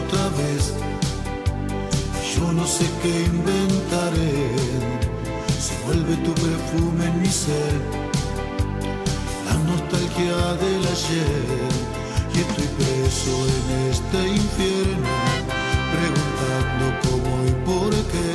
otra vez. Yo no sé qué inventaré, se vuelve tu perfume en mi ser, la nostalgia del ayer, y estoy preso en este infierno, preguntando cómo y por qué.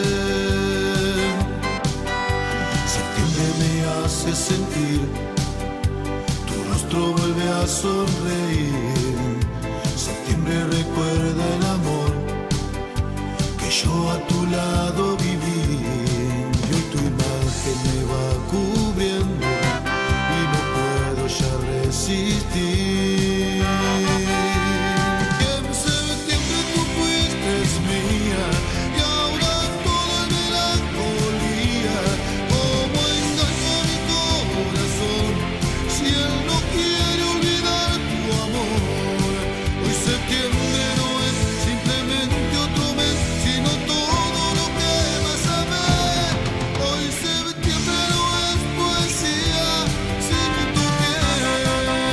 Septiembre me hace sentir, tu rostro vuelve a sonreír. Septiembre recuerda el amor que yo a tu lado viví, y hoy tu imagen me va cubriendo y no puedo ya resistir. Y en septiembre tú fuiste mía y ahora todo es melancolía. Como engaño a mi corazón si él no quiere olvidar tu amor. Hoy septiembre no es simplemente otro mes, sino todo lo que más amé. Hoy septiembre no es poesía sin tu piel.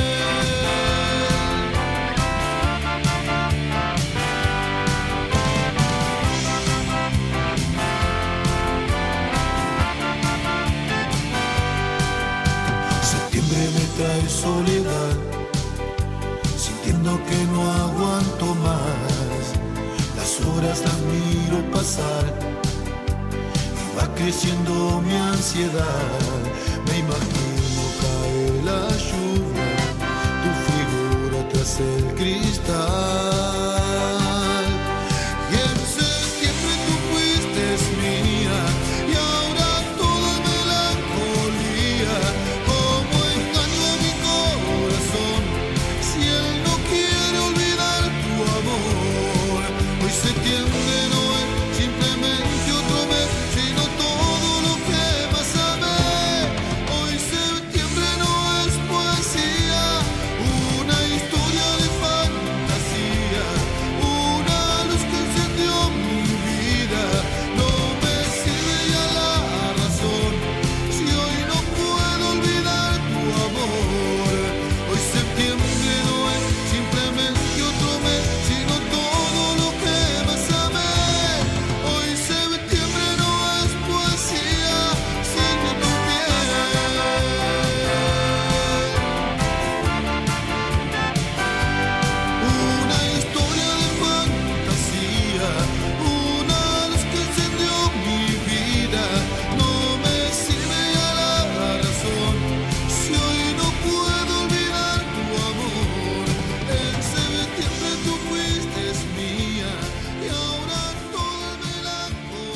Septiembre me trae soledad, sintiendo que no aguanto más. Las horas las miro pasar y va creciendo mi ansiedad. Me imagino caer la lluvia, tu figura tras el cristal. Y en septiembre tú fuiste mía y ahora todo es melancolía. Como engaño a mi corazón si él no quiere olvidar tu amor. Hoy septiembre no